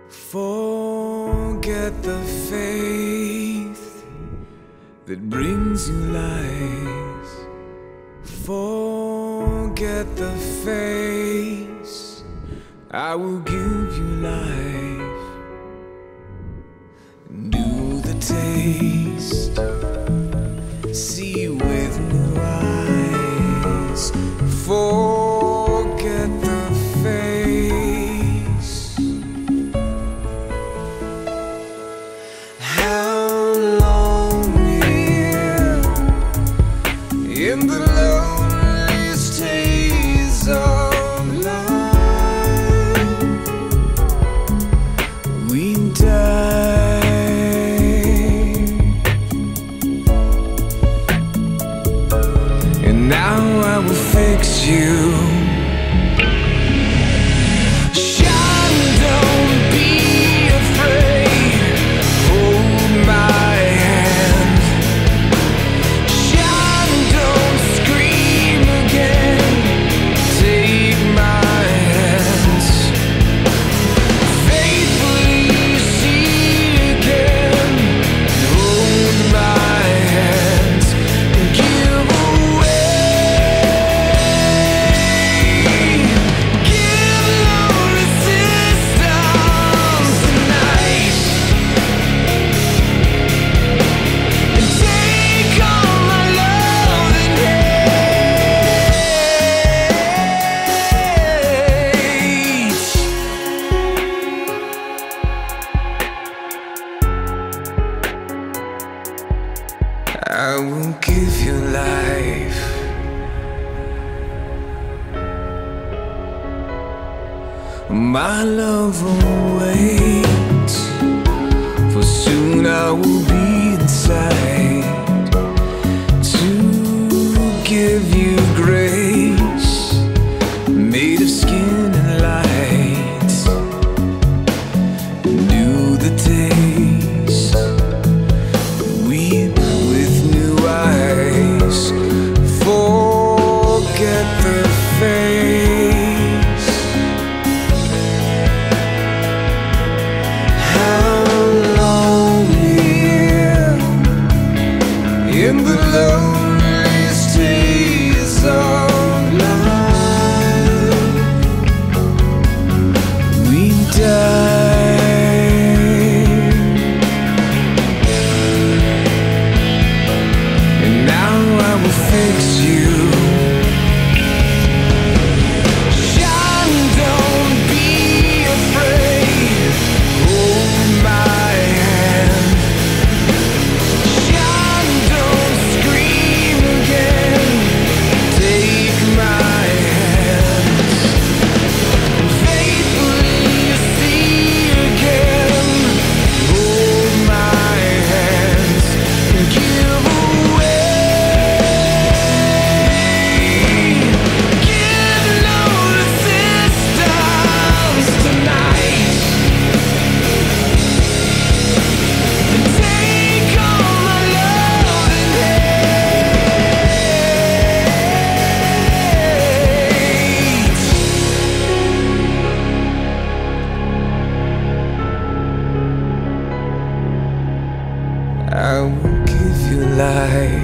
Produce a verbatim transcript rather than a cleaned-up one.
Forget the faith that brings you lies. Forget the face, I will give you life. Do the taste, see with new eyes. Forget the face. How long we're in the loneliest haze of life, we die, and now I will fix you. I will give you life. My love will wait, for soon I will be inside to give you grace, made of skin and light. Do the taste, weep with new eyes. Forget the face. How long we're in the loneliest haze of life, we die, and now I will fix you. Shine, don't be afraid, hold my hand. Shine, don't scream again, take my hands. Faithfully see again, hold my hands and give away. Give no resistance tonight, and take all my love and hate. I will give you life.